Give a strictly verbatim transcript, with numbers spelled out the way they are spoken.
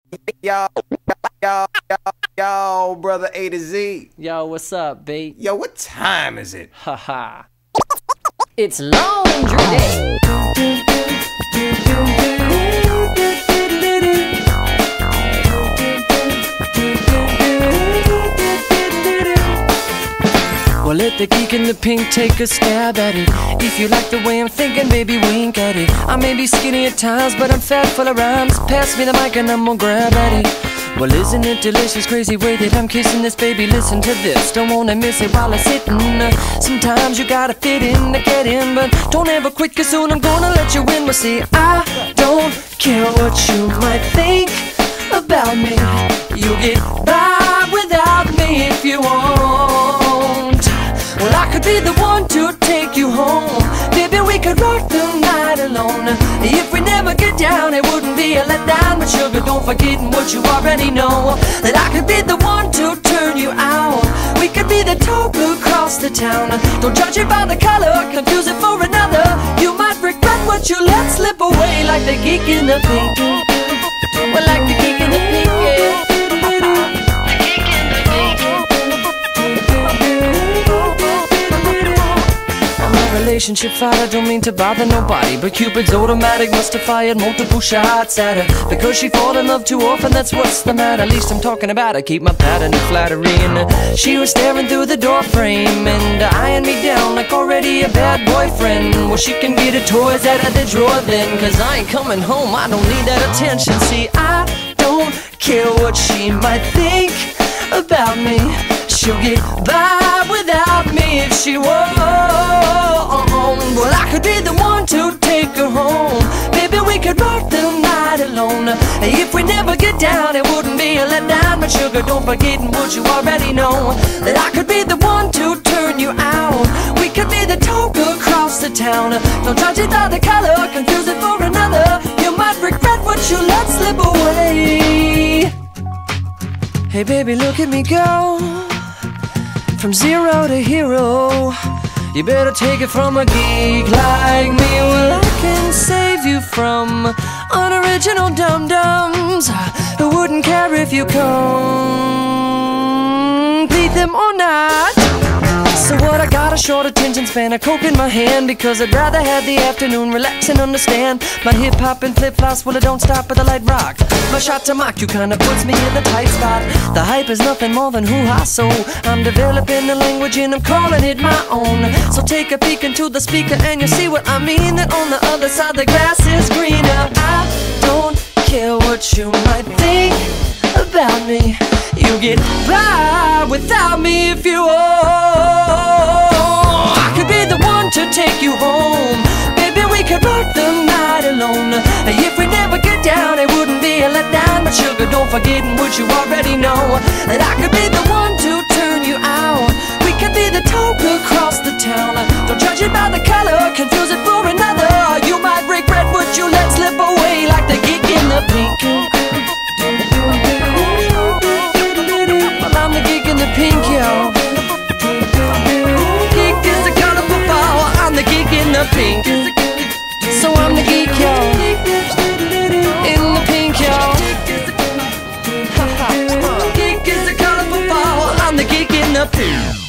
Yo, yo, yo, yo, brother A to Z. Yo, what's up, B? Yo, what time is it? Haha. It's laundry day. Well, let the geek in the pink take a stab at it. If you like the way I'm thinking, baby, wink at it. I may be skinny at times, but I'm fat full of rhymes. Pass me the mic and I'm gonna grab at it. Well, isn't it delicious, crazy way that I'm kissing this, baby? Listen to this, don't wanna miss it while I'm sitting. uh, Sometimes you gotta fit in to get in, but don't ever quit, cause soon I'm gonna let you in. Well, see, I don't care what you might think about me. You get by without me if you want. Well, I could be the one to take you home. Baby, we could rock the night alone. If we never get down, it wouldn't be a letdown. But sugar, don't forget what you already know, that I could be the one to turn you out. We could be the talk across the town. Don't judge it by the color, confuse it for another. You might regret what you let slip away, like the geek in the pink. Well, like the geek in the pink, yeah. Relationship fight, I don't mean to bother nobody, but Cupid's automatic must have fired multiple shots at her, because she fall in love too often, that's what's the matter. At least I'm talking about I keep my pattern of flattery. And she was staring through the door frame and eyeing me down like already a bad boyfriend. Well, she can get her toys out of the drawer then, cause I ain't coming home, I don't need that attention. See, I don't care what she might think about me. She'll get by without me if she won't. Well, I could be the one to take her home. Baby, we could rock the night alone. If we never get down, it wouldn't be a letdown. But sugar, don't forget what you already know, that I could be the one to turn you out. We could be the talk across the town. Don't judge it by the color, confuse it for another. You might regret what you let slip away. Hey baby, look at me go, from zero to hero. You better take it from a geek like me. Well, I can save you from unoriginal dum-dums who wouldn't care if you complete them or not. So what, I got a short attention span, a coke in my hand, because I'd rather have the afternoon relax and understand. My hip-hop and flip-flops, well, it don't stop at the light rock. My shot to mock you kinda puts me in the tight spot. The hype is nothing more than hoo-ha, so I'm developing the language and I'm calling it my own. So take a peek into the speaker and you'll see what I mean, that on the other side the grass is greener. I don't care what you might think about me. You get by without me if you want. I could be the one to take you home. Baby, we could rock the night alone. If we never get down, it wouldn't be a letdown. But sugar, don't forget what you already know, that I could be the one to turn you out. We could be the talk across the town. Don't judge it by the color, confuse it for another. You might regret what you let slip away, like the geek in the pink. Well, I'm the geek in the pink, yo. Geek is the colorful flower, I'm the geek in the pink. So I'm the geek, yo, in the pink, yo. Geek is the colorful flower, I'm the geek in the pink.